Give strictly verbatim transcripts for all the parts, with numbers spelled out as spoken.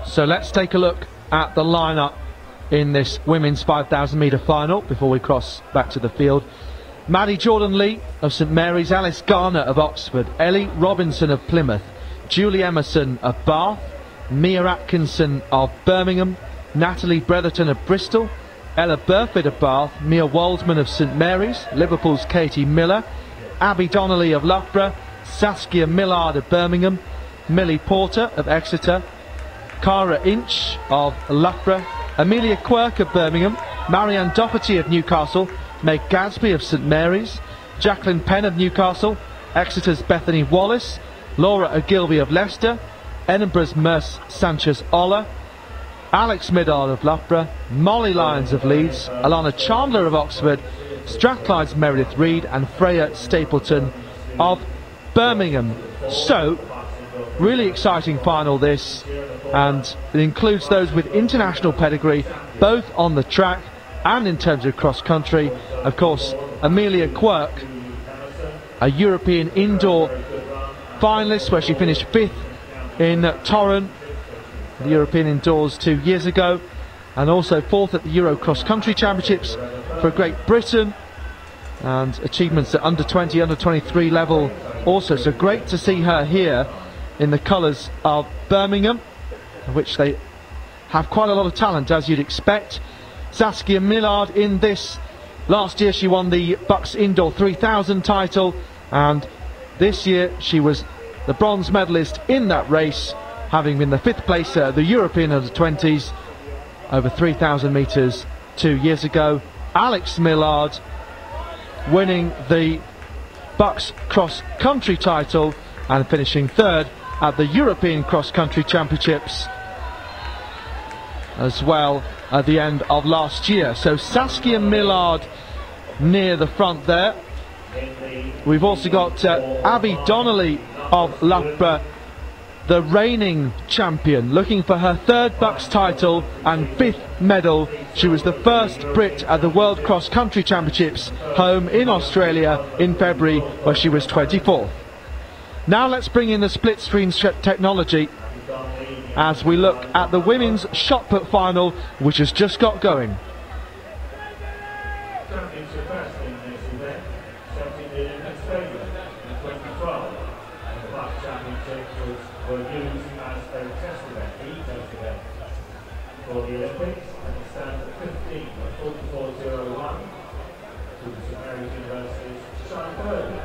So let's take a look at the lineup in this women's five thousand metre final before we cross back to the field. Maddie Jordan-Lee of St Mary's, Alice Garner of Oxford, Ellie Robinson of Plymouth, Julie Emerson of Bath, Mia Atkinson of Birmingham, Natalie Bretherton of Bristol, Ella Burford of Bath, Mia Waldman of St Mary's, Liverpool's Katie Miller, Abby Donnelly of Loughborough, Saskia Millard of Birmingham, Millie Porter of Exeter, Cara Inch of Loughborough, Amelia Quirk of Birmingham, Marianne Doherty of Newcastle, Meg Gadsby of St Mary's, Jacqueline Penn of Newcastle, Exeter's Bethany Wallace, Laura Ogilvie of Leicester, Edinburgh's Merce Sanchez-Oller, Alex Middard of Loughborough, Molly Lyons of Leeds, Alana Chandler of Oxford, Strathclyde's Meredith Reid and Freya Stapleton of Birmingham. So, really exciting final this, and it includes those with international pedigree, both on the track and in terms of cross-country. Of course, Amelia Quirk, a European indoor finalist where she finished fifth in Torren, the European indoors two years ago, and also fourth at the Euro Cross Country Championships for Great Britain, and achievements at under twenty, under twenty-three level also. So great to see her here in the colours of Birmingham, which they have quite a lot of talent, as you'd expect. Saskia Millard in this. Last year she won the Bucks Indoor three thousand title, and this year she was the bronze medalist in that race, having been the fifth placer at the European under twenties over three thousand metres two years ago. Alex Millard winning the Bucks Cross Country title and finishing third at the European Cross Country Championships as well at the end of last year. So Saskia Millard near the front there. We've also got uh, Abby Donnelly of Loughborough, the reigning champion, looking for her third Bucks title and fifth medal. She was the first Brit at the World Cross Country Championships home in Australia in February, where she was twenty-fourth. Now let's bring in the split screen technology as we look at the women's shot put final, which has just got going. For the Olympics, and it stands at fifteen forty-four oh one to the St Mary's University's Charlie Purdy.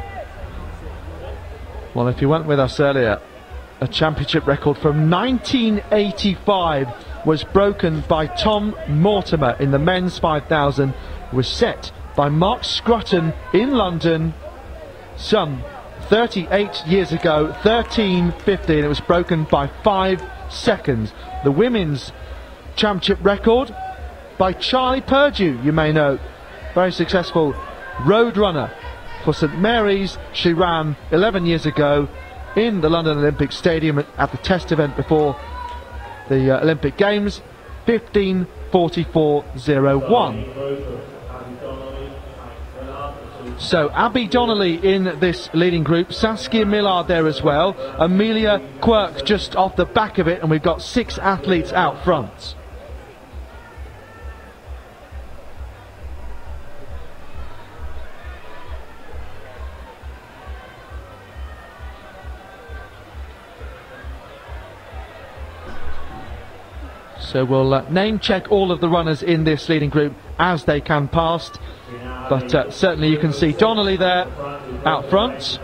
Well, if you went with us earlier, a championship record from nineteen eighty-five was broken by Tom Mortimer in the men's five thousand, was set by Mark Scrutton in London some thirty-eight years ago, thirteen fifty, and it was broken by five seconds. The women's championship record by Charlie Purdue, you may know, very successful road runner for St Mary's. She ran eleven years ago in the London Olympic Stadium at the test event before the uh, Olympic Games, fifteen forty-four oh one. So Abby Donnelly in this leading group, Saskia Millard there as well, Amelia Quirk just off the back of it, and we've got six athletes out front. So we'll uh, name check all of the runners in this leading group as they can past, but uh, certainly you can see Donnelly there out front.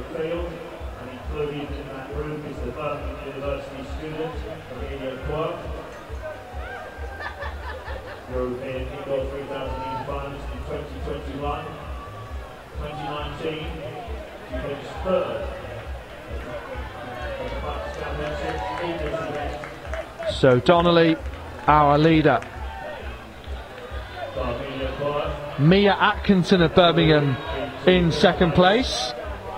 So Donnelly, our leader. Mia Atkinson of Birmingham in second place.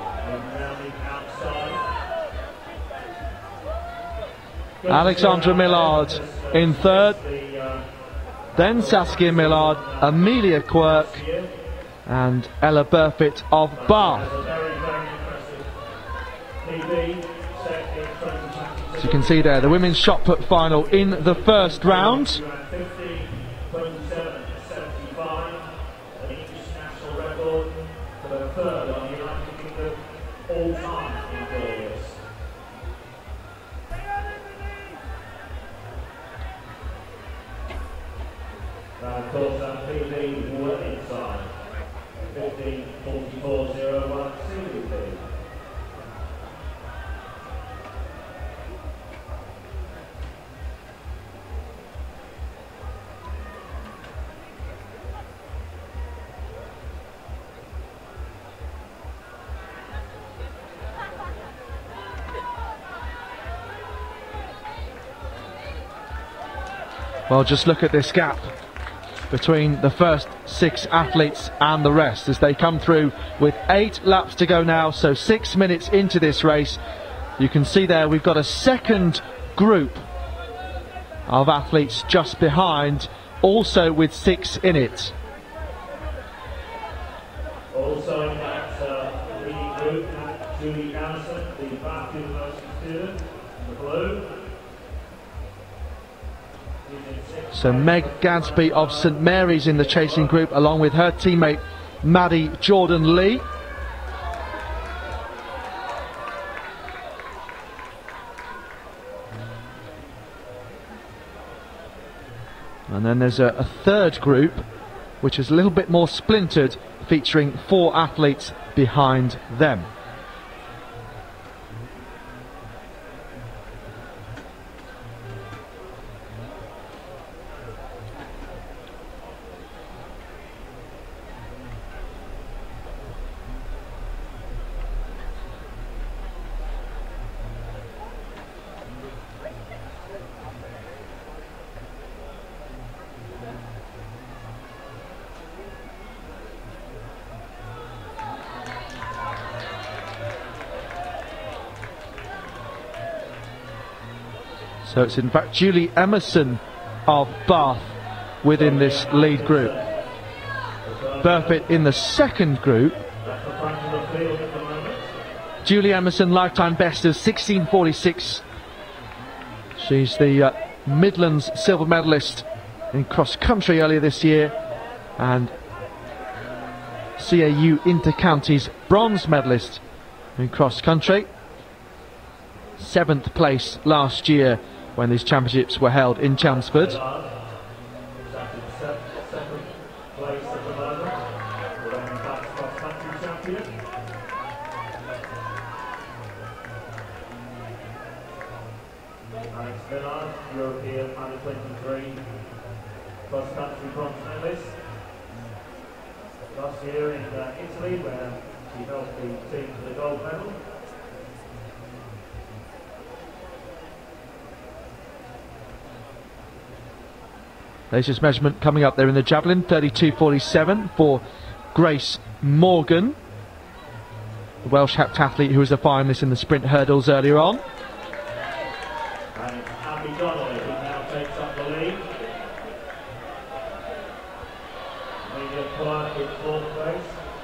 Alexandra Millard in third. Then Saskia Millard, Amelia Quirk and Ella Burford of Bath. So you can see there the women's shot put final in the first round. fifty, twenty-seven, seventy-five, an English national record for the third on the United Kingdom all-time in goals. Now, of course, that P B winning side, fifteen, forty-four, zero, one, C D P. Well, just look at this gap between the first six athletes and the rest as they come through with eight laps to go now, so six minutes into this race. You can see there we've got a second group of athletes just behind, also with six in it. Also in that uh, lead group, Julie Allison, the Bath University student, in the blue. So Meg Gadsby of St Mary's in the chasing group, along with her teammate Maddie Jordan Lee. And then there's a, a third group which is a little bit more splintered, featuring four athletes behind them. So it's in fact Julie Emerson of Bath within this lead group. Burfitt in the second group. Julie Emerson, lifetime best of sixteen forty-six. She's the uh, Midlands silver medalist in cross country earlier this year, and C A U Inter-Counties bronze medalist in cross country. Seventh place last year when these championships were held in Chelmsford. Alex Millard, European under twenty-three cross country bronze medalist. Last year in uh, Italy, where she helped the team to the gold medal. Latest measurement coming up there in the javelin, thirty-two forty-seven for Grace Morgan, the Welsh heptathlete who was a finalist in the sprint hurdles earlier on. And Abby Donnelly, who now takes up the lead. Amelia Clark in fourth place.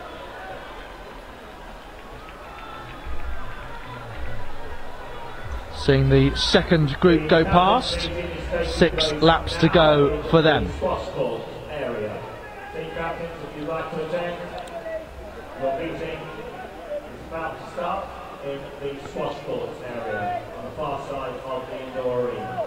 Seeing the second group go past, six laps to go for them. Squash court area. Team captains, if you'd like to attend, your meeting is about to start in the squash courts area on the far side of the indoor arena.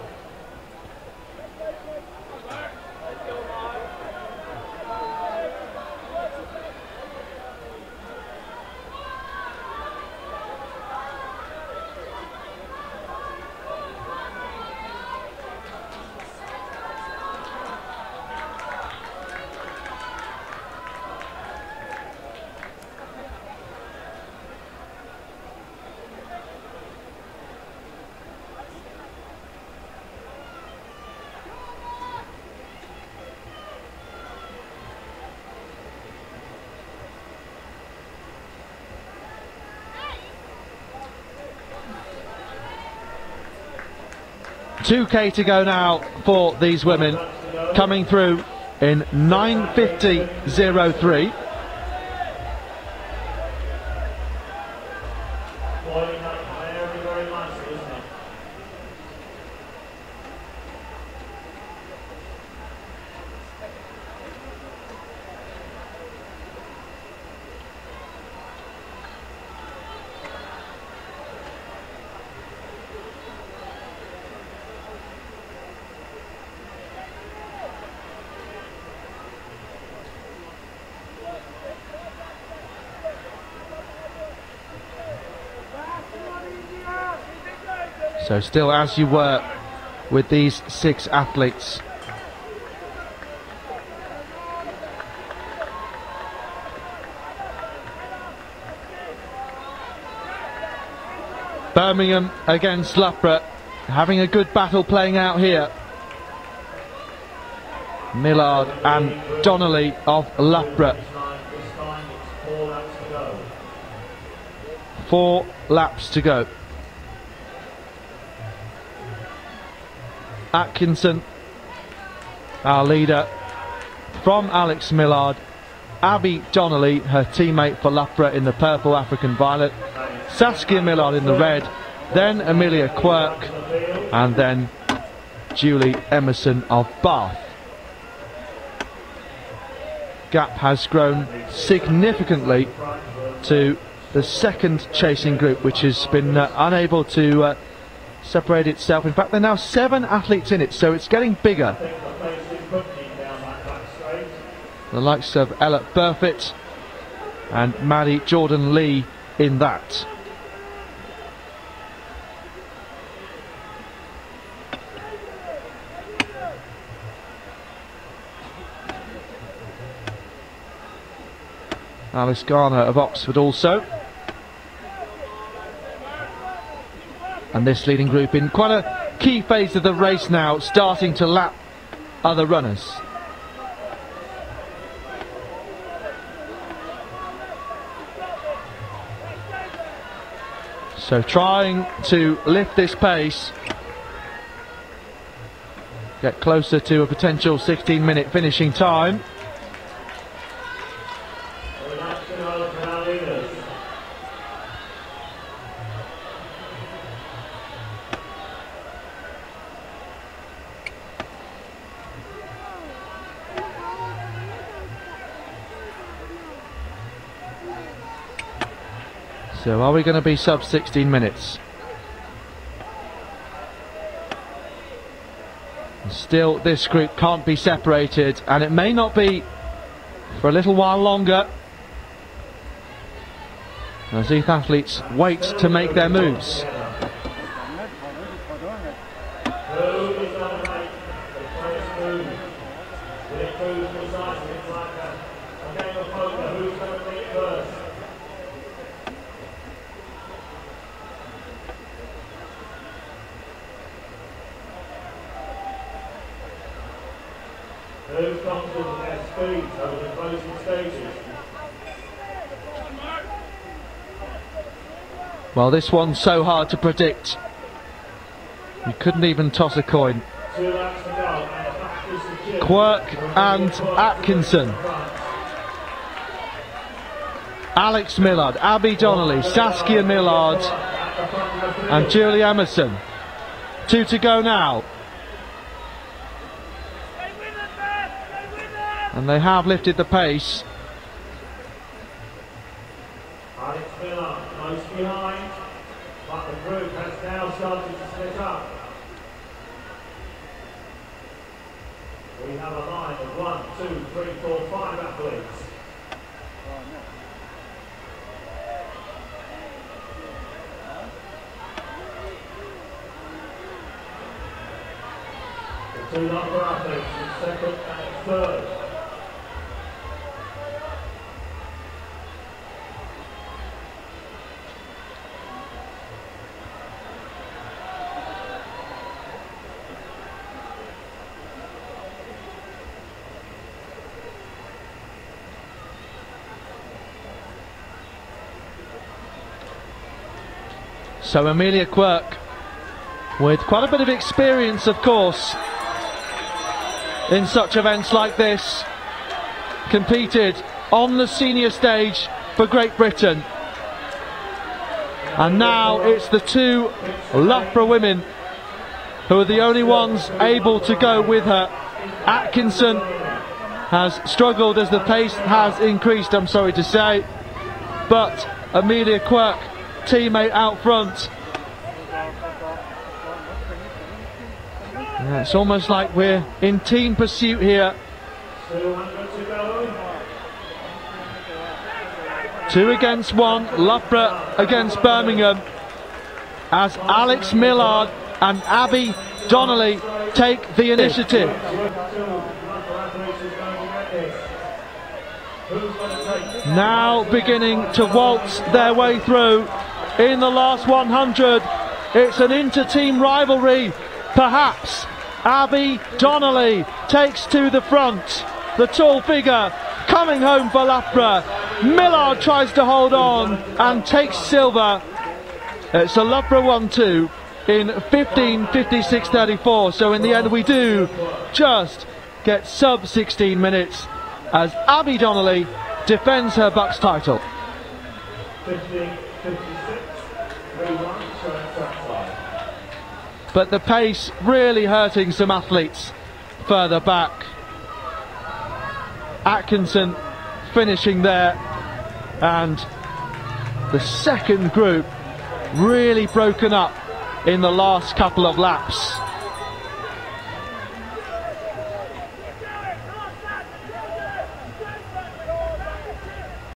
two K to go now for these women, coming through in nine fifty oh three. So still as you were with these six athletes. Birmingham against Loughborough, having a good battle playing out here. Millard and Donnelly of Loughborough. Four laps to go. Atkinson, our leader, from Alex Millard. Abby Donnelly, her teammate for Loughborough in the purple African violet. Saskia Millard in the red. Then Amelia Quirk. And then Julie Emerson of Bath. Gap has grown significantly to the second chasing group, which has been uh, unable to uh, separate itself. In fact, there are now seven athletes in it, so it's getting bigger. The likes of Ella Burfitt and Maddie Jordan Lee in that. Alice Garner of Oxford also. And this leading group in quite a key phase of the race now, starting to lap other runners. So trying to lift this pace, get closer to a potential sixteen minute finishing time. So are we going to be sub sixteen minutes? Still, this group can't be separated, and it may not be for a little while longer as youth athletes wait to make their moves. Who's confident in their speed over the closing stages? Well, this one's so hard to predict. You couldn't even toss a coin. Two laps to go, and back is the Jim. Quirk and Atkinson. Alex Millard, Abby Donnelly, Saskia Millard and Julie Emerson. Two to go now. And they have lifted the pace. Alex Miller close behind, but the group has now started to split up. We have a line of one, two, three, four, five athletes. The two number athletes in second and third. So Amelia Quirk, with quite a bit of experience, of course, in such events like this, competed on the senior stage for Great Britain. And now it's the two Loughborough women who are the only ones able to go with her. Atkinson has struggled as the pace has increased, I'm sorry to say, but Amelia Quirk, teammate out front. Yeah, it's almost like we're in team pursuit here. Two against one, Loughborough against Birmingham, as Alex Millard and Abby Donnelly take the initiative. Now beginning to waltz their way through in the last one hundred. It's an inter-team rivalry, perhaps. Abby Donnelly takes to the front. The tall figure coming home for Loughborough. Millard tries to hold on and takes silver. It's a Loughborough one two in fifteen fifty-six thirty-four. So in the end we do just get sub sixteen minutes as Abby Donnelly defends her Bucks title. But the pace really hurting some athletes further back. Atkinson finishing there, and the second group really broken up in the last couple of laps.